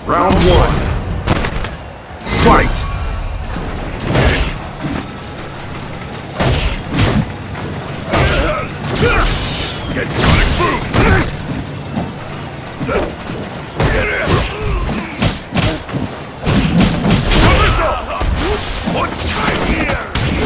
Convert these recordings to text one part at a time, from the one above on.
Round one. Fight! Get sonic boom! Get it! Show yourself! What's time here?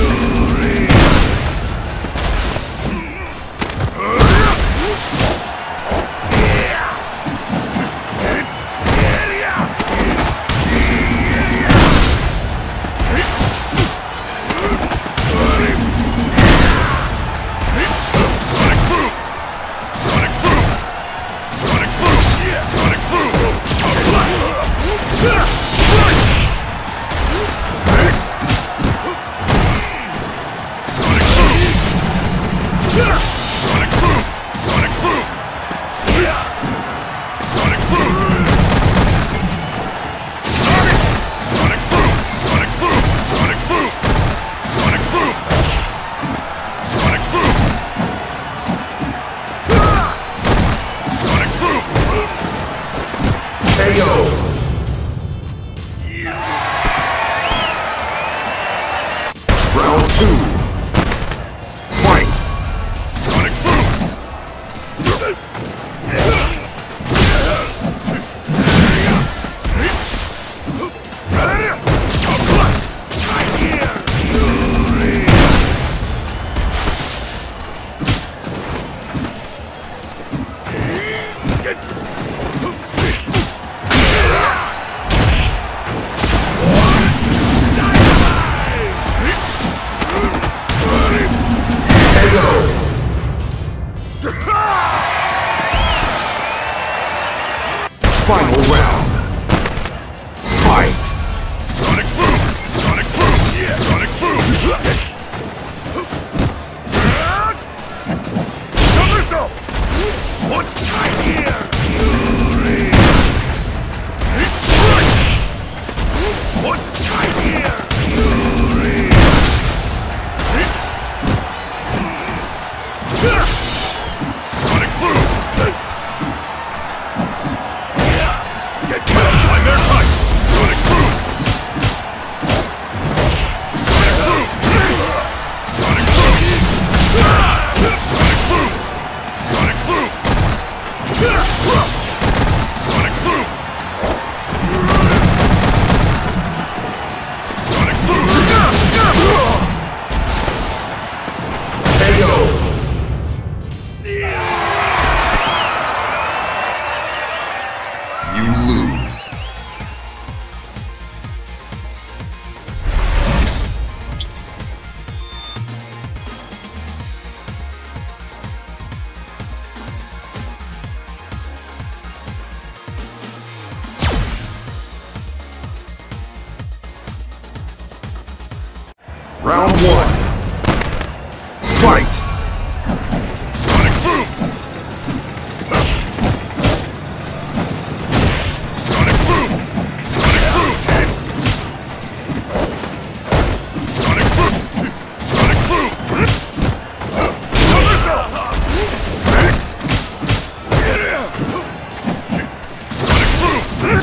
Round two. Fight! Sonic boom! Final round. Fight! Sonic boom! Sonic boom! Yeah! Sonic boom! Show yourself! What's time here? What's time here? Sonic boom! Get cut by their touch! Sonic boom! Sonic boom! Sonic boom! Sonic boom! Sonic boom! Sonic boom! Sonic boom! KO! You lose. Round one. Fight! Sonic boom! Sonic boom! Sonic boom! Sonic boom! Sonic boom! Show yourself! Get it! Sonic boom!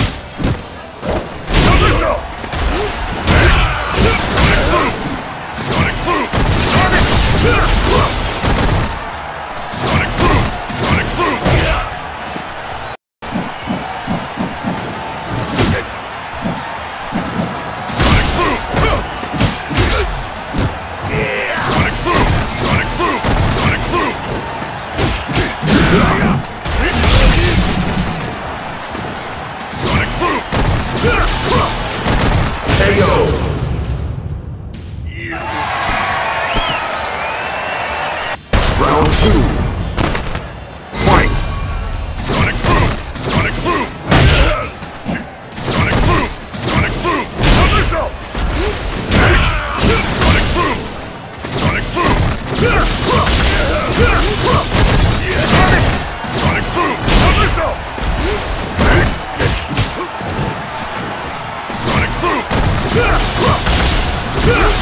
Show yourself! Sonic boom! Sonic boom! Sonic! Sonic boom! Sonic boom! Sonic boom! Sonic boom! Sonic boom! Sonic boom! Sonic boom! Sonic boom! KO! Round two. Fight! Sonic boom! Sonic boom! Sonic boom! Sonic boom! Show yourself! Sonic boom! Sonic boom! Sonic! Sonic boom! Show yourself! Sonic boom!